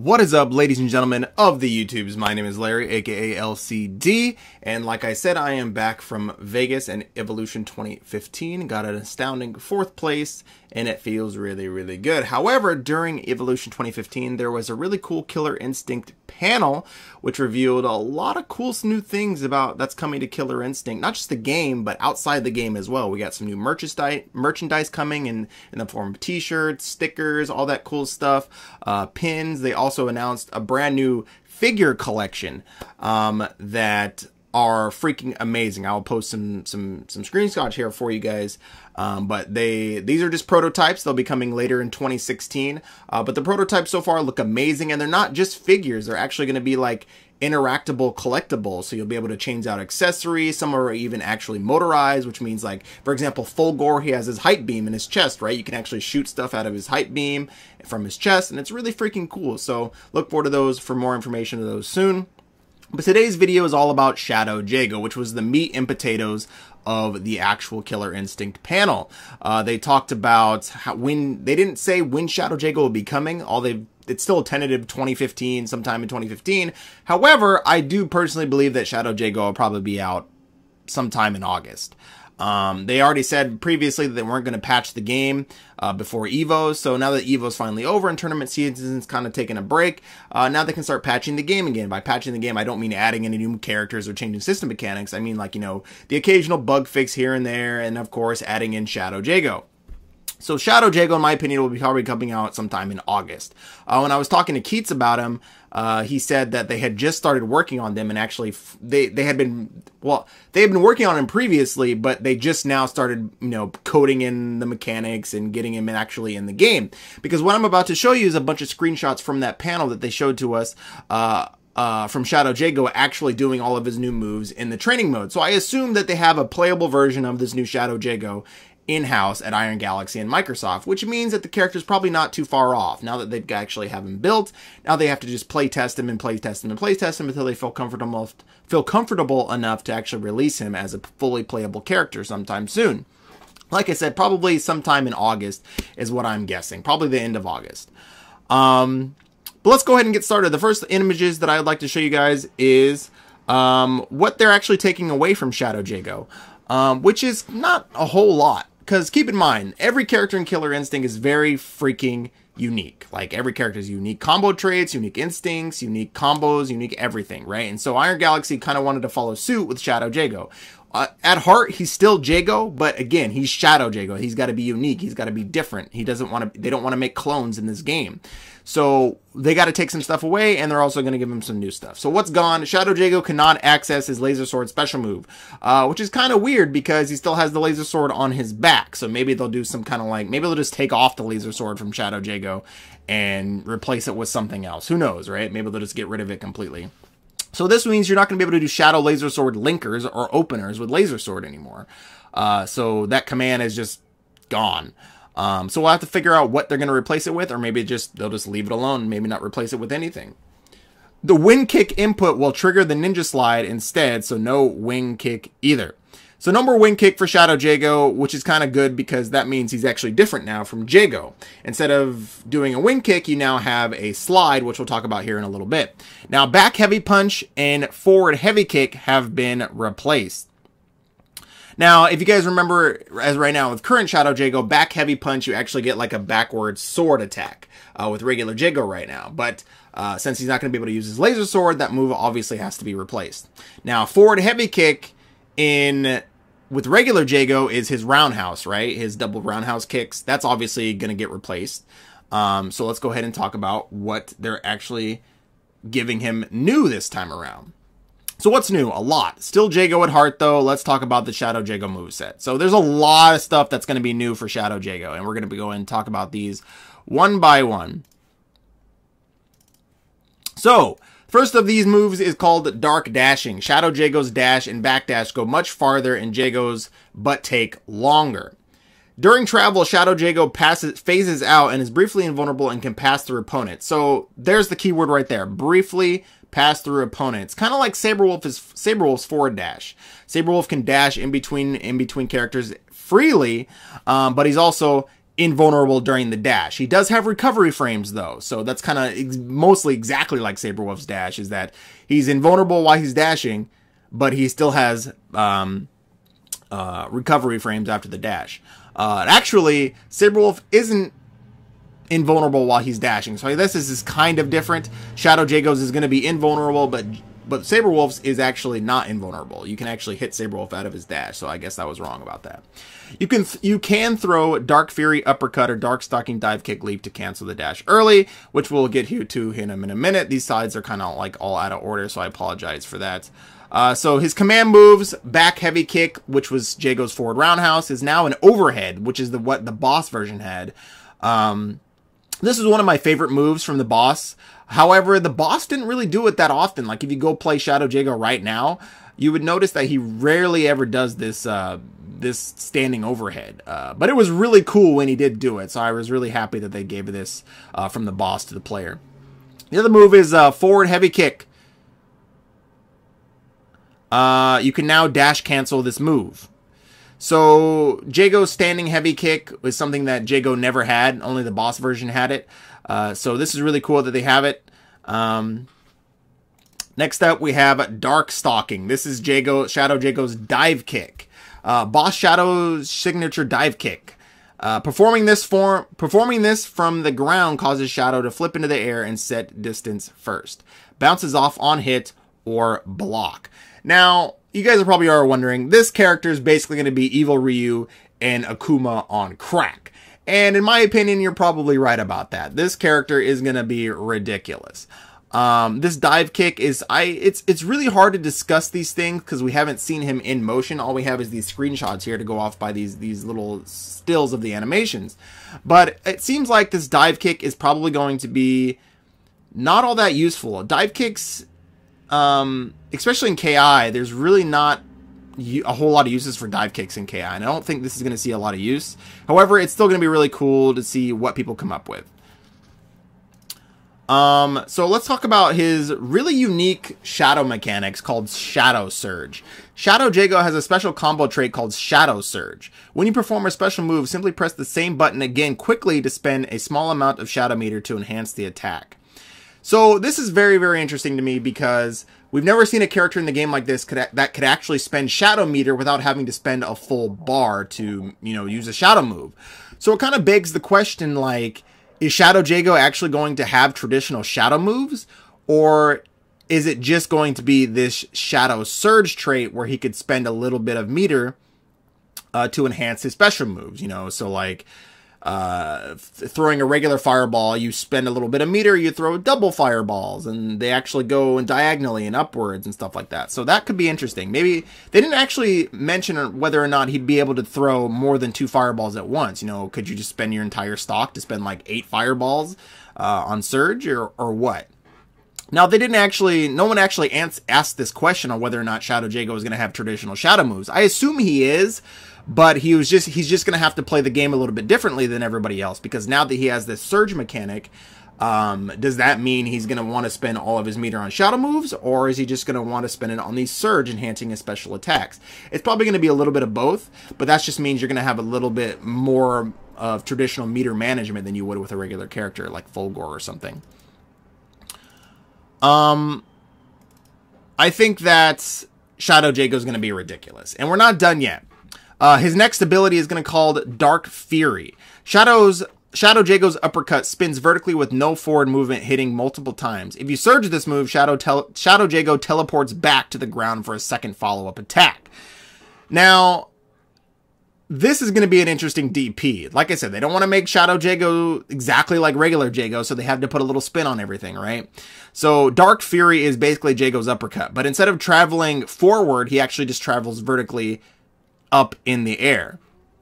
What is up, ladies and gentlemen of the YouTubes? My name is Larry, aka LCD, and like I said, I am back from Vegas and Evolution 2015. Got an astounding 4th place, and it feels really, really good. However, during Evolution 2015, there was a really cool Killer Instinct panel, which revealed a lot of cool new things about that's coming to Killer Instinct. Not just the game, but outside the game as well. We got some new merchandise coming in the form of t-shirts, stickers, all that cool stuff, pins. They also announced a brand new figure collection that are freaking amazing. I'll post some screenshots here for you guys. But these are just prototypes. They'll be coming later in 2016. But the prototypes so far look amazing, and they're not just figures. They're actually going to be like interactable collectibles, so you'll be able to change out accessories. Some are even actually motorized, which means, like, for example, Fulgore, he has his height beam in his chest, right? You can actually shoot stuff out of his height beam from his chest, and it's really freaking cool. So look forward to those. For more information on those soon. But today's video is all about Shadow Jago, which was the meat and potatoes of the actual Killer Instinct panel. They talked about they didn't say when Shadow Jago will be coming. It's still a tentative 2015, sometime in 2015. However, I do personally believe that Shadow Jago will probably be out sometime in August. They already said previously that they weren't going to patch the game before EVO, so now that EVO's finally over and tournament season's kind of taking a break, now they can start patching the game again. By patching the game, I don't mean adding any new characters or changing system mechanics. I mean, like, you know, the occasional bug fix here and there, and of course adding in Shadow Jago. So Shadow Jago, in my opinion, will be probably coming out sometime in August. When I was talking to Keats about him, he said that they had just started working on them, and actually they had been working on him previously, but they just now started, you know, coding in the mechanics and getting him actually in the game. Because what I'm about to show you is a bunch of screenshots from that panel that they showed to us from Shadow Jago actually doing all of his new moves in the training mode. So I assume that they have a playable version of this new Shadow Jago in-house at Iron Galaxy and Microsoft, which means that the character's probably not too far off. Now that they actually have him built, now they have to just play test him and play test him and play test him until they feel comfortable enough to actually release him as a fully playable character sometime soon. Like I said, probably sometime in August is what I'm guessing. Probably the end of August. But let's go ahead and get started. The first images that I'd like to show you guys is what they're actually taking away from Shadow Jago, which is not a whole lot. Because keep in mind, every character in Killer Instinct is very freaking unique. Like, every character has unique combo traits, unique instincts, unique combos, unique everything, right? And so Iron Galaxy kind of wanted to follow suit with Shadow Jago. At heart, he's still Jago, but again, he's Shadow Jago. He's got to be unique. He's got to be different. They don't want to make clones in this game. So they got to take some stuff away, and they're also going to give him some new stuff. So what's gone? Shadow Jago cannot access his laser sword special move, which is kind of weird because he still has the laser sword on his back. So maybe they'll do some kind of maybe they'll just take off the laser sword from Shadow Jago and replace it with something else. Who knows, right? Maybe they'll just get rid of it completely. So this means you're not going to be able to do Shadow Laser Sword linkers or openers with Laser Sword anymore. So that command is just gone. So we'll have to figure out what they're going to replace it with, or maybe they'll just leave it alone, maybe not replace it with anything. The wing kick input will trigger the ninja slide instead, so no wing kick either. So no more wing kick for Shadow Jago, which is kind of good because that means he's actually different now from Jago. Instead of doing a wing kick, you now have a slide, which we'll talk about here in a little bit. Now, back heavy punch and forward heavy kick have been replaced. Now, if you guys remember, as right now with current Shadow Jago, back heavy punch, you actually get like a backward sword attack with regular Jago right now. But since he's not going to be able to use his laser sword, that move obviously has to be replaced. Now, forward heavy kick with regular Jago is his roundhouse, right? His double roundhouse kicks. That's obviously going to get replaced. So let's go ahead and talk about what they're actually giving him new this time around. So what's new? A lot. Still Jago at heart, though. Let's talk about the Shadow Jago moveset. So there's a lot of stuff that's going to be new for Shadow Jago, and we're going to go and talk about these one by one. So first of these moves is called Dark Dashing. Shadow Jago's dash and backdash go much farther, and Jago's but take longer. During travel, Shadow Jago phases out and is briefly invulnerable and can pass through opponents. So there's the keyword right there. Briefly pass through opponents. Kind of like Saberwolf's forward dash. Saberwolf can dash in between characters freely, but he's also invulnerable during the dash. He does have recovery frames though, so that's kind of mostly exactly like Sabrewulf's dash, is that he's invulnerable while he's dashing, but he still has recovery frames after the dash. Actually, Sabrewulf isn't invulnerable while he's dashing, so this is kind of different. Shadow Jago's is going to be invulnerable, but Sabrewulf's is actually not invulnerable. You can actually hit Sabrewulf out of his dash, so I guess I was wrong about that. You can throw Dark Fury Uppercut or Dark Stalking Dive Kick Leap to cancel the dash early, which we'll get to in a minute. These sides are kind of like all out of order, so I apologize for that. So his command moves, Back Heavy Kick, which was Jago's forward roundhouse, is now an overhead, which is what the boss version had. This is one of my favorite moves from the boss. However, the boss didn't really do it that often. Like if you go play Shadow Jago right now, you would notice that he rarely ever does this this standing overhead. But it was really cool when he did do it, so I was really happy that they gave this from the boss to the player. The other move is Forward Heavy Kick. You can now dash cancel this move. So Jago's standing heavy kick was something that Jago never had. Only the boss version had it. So this is really cool that they have it. Next up, we have Dark Stalking. This is Shadow Jago's dive kick. Boss Shadow's signature dive kick. Performing this from the ground causes Shadow to flip into the air and set distance first. Bounces off on hit or block. Now, you guys are probably wondering, this character is basically going to be Evil Ryu and Akuma on crack. And in my opinion, you're probably right about that. This character is going to be ridiculous. This dive kick is, it's really hard to discuss these things because we haven't seen him in motion. All we have is these screenshots here to go off by these little stills of the animations. But it seems like this dive kick is probably going to be not all that useful. Dive kicks, especially in KI, there's really not a whole lot of uses for dive kicks in KI, and I don't think this is going to see a lot of use. However, it's still going to be really cool to see what people come up with. So let's talk about his really unique shadow mechanics called Shadow Surge. Shadow Jago has a special combo trait called Shadow Surge. When you perform a special move, simply press the same button again quickly to spend a small amount of shadow meter to enhance the attack. So this is very, very interesting to me because we've never seen a character in the game like this that could actually spend shadow meter without having to spend a full bar to, use a shadow move. So it kind of begs the question, like, is Shadow Jago actually going to have traditional shadow moves? Or is it just going to be this Shadow Surge trait where he could spend a little bit of meter to enhance his special moves, So like, throwing a regular fireball, you spend a little bit of meter, you throw double fireballs, and they actually go in diagonally and upwards and stuff like that. So that could be interesting. Maybe they didn't actually mention whether or not he'd be able to throw more than 2 fireballs at once. Could you just spend your entire stock to spend like 8 fireballs on Surge or what? Now, no one actually asked this question on whether or not Shadow Jago is going to have traditional shadow moves. I assume he is, but he's just going to have to play the game a little bit differently than everybody else, because now that he has this surge mechanic, does that mean he's going to want to spend all of his meter on shadow moves, or is he just going to want to spend it on these surge enhancing his special attacks? It's probably going to be a little bit of both, but that just means you're going to have a little bit more of traditional meter management than you would with a regular character like Fulgor or something. I think that Shadow Jago is going to be ridiculous, and we're not done yet. His next ability is going to be called Dark Fury. Shadow Jago's uppercut spins vertically with no forward movement, hitting multiple times. If you surge this move, Shadow Jago teleports back to the ground for a second follow-up attack. Now, this is going to be an interesting DP. Like I said, they don't want to make Shadow Jago exactly like regular Jago, so they have to put a little spin on everything, right? So Dark Fury is basically Jago's uppercut, but instead of traveling forward, he actually just travels vertically up in the air.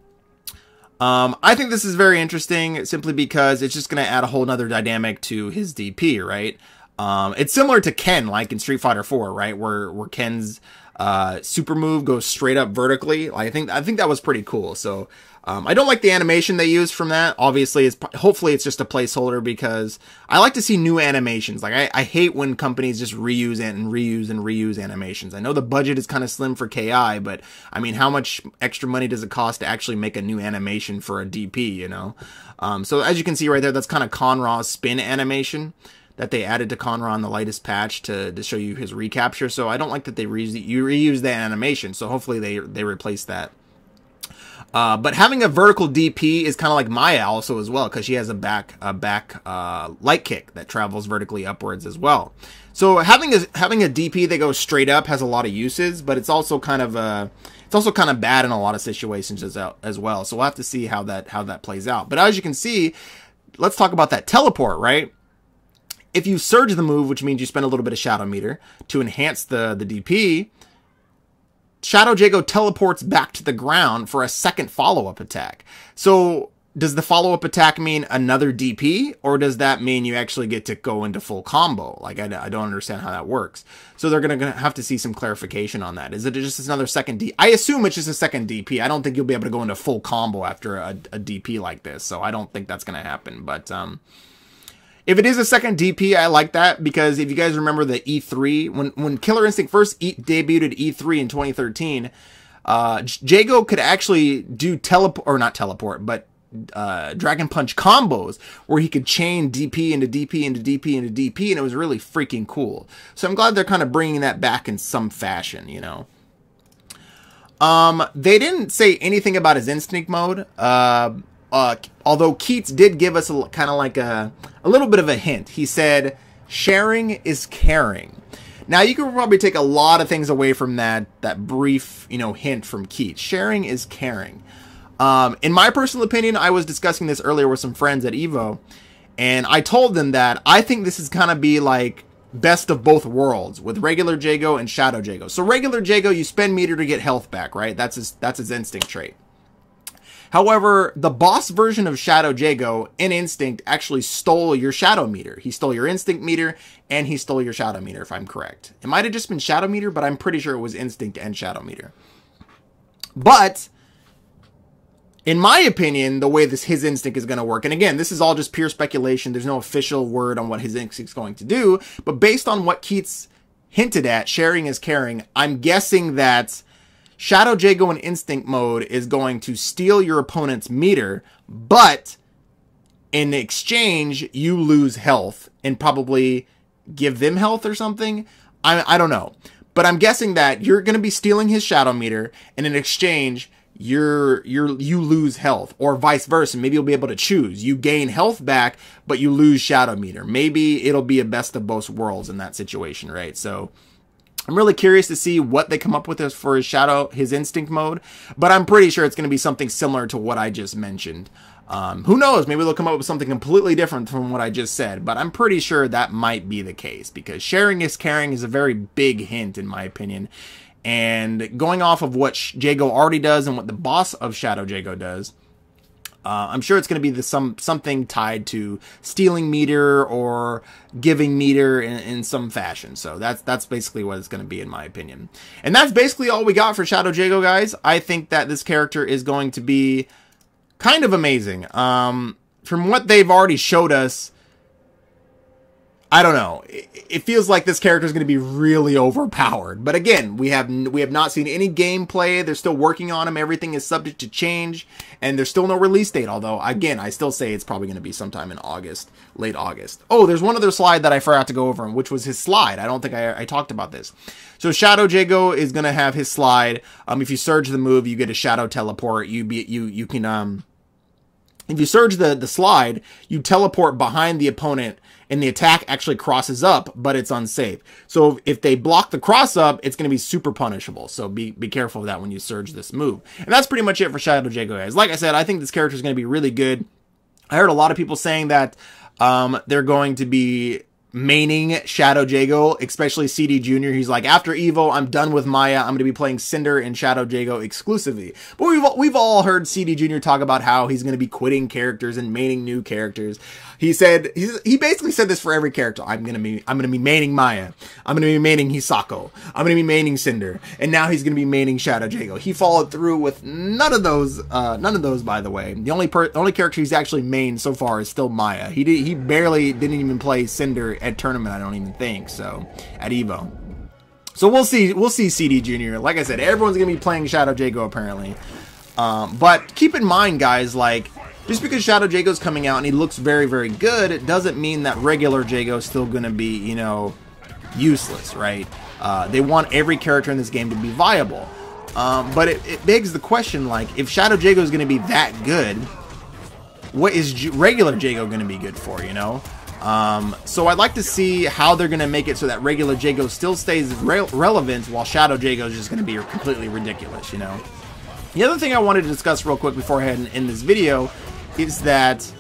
I think this is very interesting simply because it's just going to add a whole nother dynamic to his DP, right? It's similar to Ken, like in Street Fighter 4, right? Where Ken's super move goes straight up vertically. I think that was pretty cool. So I don't like the animation they used from that. Obviously, hopefully it's just a placeholder, because I like to see new animations. Like I hate when companies just reuse and reuse animations. I know the budget is kind of slim for KI, but I mean, how much extra money does it cost to actually make a new animation for a DP, you know? So as you can see right there, that's kind of Conra's spin animation that they added to Conra on the latest patch to show you his recapture. So I don't like that they reuse that animation. So hopefully they replace that. But having a vertical DP is kind of like Maya also as well, because she has a back light kick that travels vertically upwards as well. So having a DP that goes straight up has a lot of uses, but it's also kind of bad in a lot of situations as well. So we'll have to see how that plays out. But as you can see, let's talk about that teleport, right? If you surge the move, which means you spend a little bit of Shadow Meter to enhance the DP, Shadow Jago teleports back to the ground for a second follow-up attack. So does the follow-up attack mean another DP, or does that mean you actually get to go into full combo? Like, I don't understand how that works. So they're going to have to see some clarification on that. Is it just another second DP? I assume it's just a second DP. I don't think you'll be able to go into full combo after a DP like this. So I don't think that's going to happen. But if it is a second DP, I like that, because if you guys remember the E3, when Killer Instinct first debuted at E3 in 2013, Jago could actually do Dragon Punch combos where he could chain DP into DP into DP into DP, and it was really freaking cool. So I'm glad they're kind of bringing that back in some fashion, you know. They didn't say anything about his instinct mode. Although Keats did give us kind of like a little bit of a hint. He said, sharing is caring. Now, you could probably take a lot of things away from that brief, you know, hint from Keats. Sharing is caring. In my personal opinion, I was discussing this earlier with some friends at EVO, and I told them that I think this is kind of be like best of both worlds with regular Jago and Shadow Jago. So regular Jago, you spend meter to get health back, right? That's his instinct trait. However, the boss version of Shadow Jago in Instinct actually stole your Shadow Meter. He stole your Instinct Meter, and he stole your Shadow Meter, if I'm correct. It might have just been Shadow Meter, but I'm pretty sure it was Instinct and Shadow Meter. But in my opinion, the way his Instinct is going to work, and again, this is all just pure speculation. There's no official word on what his Instinct is going to do, but based on what Keats hinted at, sharing is caring, I'm guessing that Shadow Jago in Instinct mode is going to steal your opponent's meter, but in exchange, you lose health and probably give them health or something. I don't know. But I'm guessing that you're going to be stealing his Shadow Meter, and in exchange, you lose health, or vice versa. Maybe you'll be able to choose. You gain health back, but you lose Shadow Meter. Maybe it'll be a best of both worlds in that situation, right? So I'm really curious to see what they come up with for his Instinct mode, but I'm pretty sure it's going to be something similar to what I just mentioned. Who knows? Maybe they'll come up with something completely different from what I just said, but I'm pretty sure that might be the case, because sharing is caring is a very big hint, in my opinion. And going off of what Jago already does and what the boss of Shadow Jago does, I'm sure it's going to be something tied to stealing meter or giving meter in some fashion. So that's basically what it's going to be, in my opinion. And that's basically all we got for Shadow Jago, guys. I think that this character is going to be kind of amazing. From what they've already showed us, I don't know. It feels like this character is going to be really overpowered. But again, we have not seen any gameplay. They're still working on him. Everything is subject to change. And there's still no release date. Although, again, I still say it's probably going to be sometime in August, late August. Oh, there's one other slide that I forgot to go over, which was his slide. I don't think I talked about this. So Shadow Jago is going to have his slide. If you surge the move, you get a Shadow Teleport. You can if you surge the slide, you teleport behind the opponent, and the attack actually crosses up, but it's unsafe. So if they block the cross up, it's going to be super punishable. So be careful of that when you surge this move. And that's pretty much it for Shadow Jago, guys. Like I said, I think this character is going to be really good. I heard a lot of people saying that they're going to be maining Shadow Jago, especially CD Jr. He's like, after Evo, I'm done with Maya. I'm going to be playing Cinder and Shadow Jago exclusively. But we've all heard CD Jr. talk about how he's going to be quitting characters and maining new characters. He basically said this for every character. I'm going to be maining Maya. I'm going to be maining Hisako. I'm going to be maining Cinder. And now he's going to be maining Shadow Jago. He followed through with none of those, by the way. The only character he's actually mained so far is still Maya. He barely didn't even play Cinder at tournament, I don't even think, so at Evo. So we'll see CD Jr. Like I said, everyone's gonna be playing Shadow Jago apparently. But keep in mind, guys, like, just because Shadow Jago's coming out and he looks very, very good, it doesn't mean that regular Jago is still gonna be, you know, useless, right? They want every character in this game to be viable. But it begs the question, like, if Shadow Jago is gonna be that good, what is regular Jago gonna be good for, you know? So I'd like to see how they're going to make it so that regular Jago still stays relevant while Shadow Jago is just going to be completely ridiculous, you know. The other thing I wanted to discuss real quick before I head in this video is that,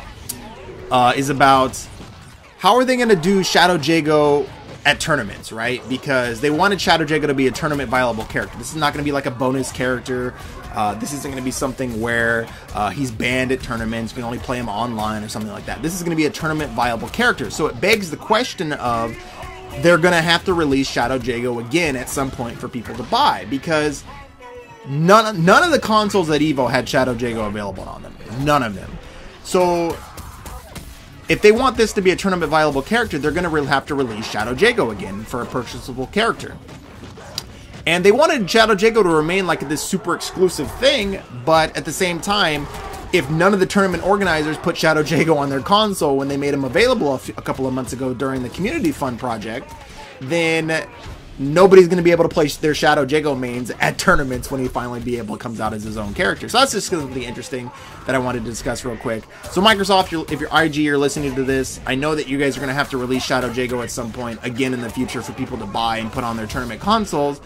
is about how are they going to do Shadow Jago at tournaments, right? Because they wanted Shadow Jago to be a tournament viable character. This is not going to be like a bonus character. This isn't going to be something where he's banned at tournaments. You can only play him online or something like that. This is going to be a tournament viable character. So it begs the question of, they're going to have to release Shadow Jago again at some point for people to buy, because none of the consoles at Evo had Shadow Jago available on them. None of them. So if they want this to be a tournament viable character, they're going to have to release Shadow Jago again for a purchasable character. And they wanted Shadow Jago to remain like this super exclusive thing, but at the same time, if none of the tournament organizers put Shadow Jago on their console when they made him available a couple of months ago during the Community Fund project, then nobody's going to be able to play their Shadow Jago mains at tournaments when he finally comes out as his own character. So that's just something interesting that I wanted to discuss real quick. So Microsoft, if you're IG or listening to this, I know that you guys are going to have to release Shadow Jago at some point again in the future for people to buy and put on their tournament consoles.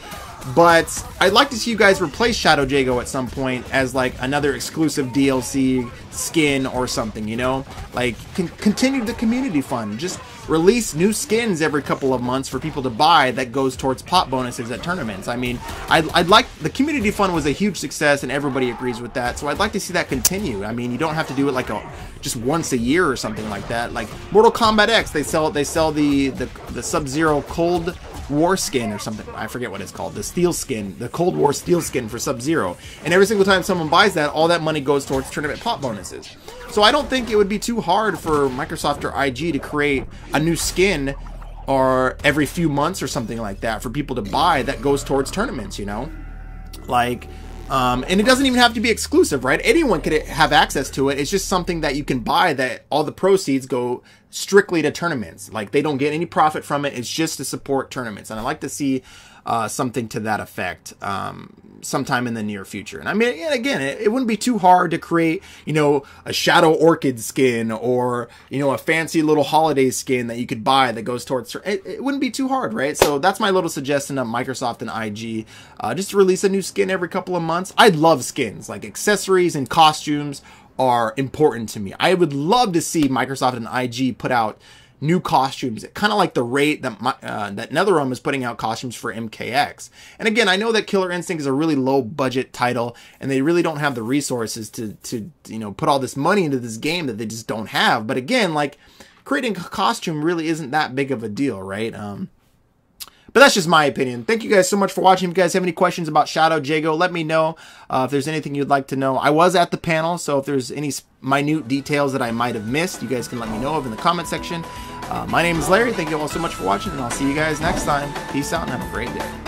But I'd like to see you guys replace Shadow Jago at some point as like another exclusive DLC skin or something, you know? Like, continue the community fund. Just release new skins every couple of months for people to buy that goes towards pot bonuses at tournaments. I mean, I'd like, the community fund was a huge success and everybody agrees with that, so I'd like to see that continue. I mean, you don't have to do it like just once a year or something like that. Like Mortal Kombat X, they sell the Sub-Zero Cold War skin or something. I forget what it's called. The steel skin, the Cold War steel skin for Sub-Zero. And every single time someone buys that, all that money goes towards tournament pot bonuses. So I don't think it would be too hard for Microsoft or IG to create a new skin or every few months or something like that for people to buy that goes towards tournaments, you know? Like, and it doesn't even have to be exclusive, right? Anyone could have access to it. It's just something that you can buy that all the proceeds go strictly to tournaments. Like, they don't get any profit from it. It's just to support tournaments. And I'd like to see something to that effect sometime in the near future. And I mean, again, it wouldn't be too hard to create, you know, a Shadow Orchid skin or, you know, a fancy little holiday skin that you could buy that goes towards, it wouldn't be too hard, right? So that's my little suggestion of Microsoft and IG, just to release a new skin every couple of months. I love skins, like accessories and costumes are important to me. I would love to see Microsoft and IG put out new costumes, kind of like the rate that that NetherRealm is putting out costumes for MKX. And again, I know that Killer Instinct is a really low budget title, and they really don't have the resources to you know, put all this money into this game that they just don't have. But again, like, creating a costume really isn't that big of a deal, right? But that's just my opinion. Thank you guys so much for watching. If you guys have any questions about Shadow Jago, let me know. If there's anything you'd like to know. I was at the panel, so if there's any minute details that I might have missed, you guys can let me know over in the comment section. My name is Larry. Thank you all so much for watching, and I'll see you guys next time. Peace out and have a great day.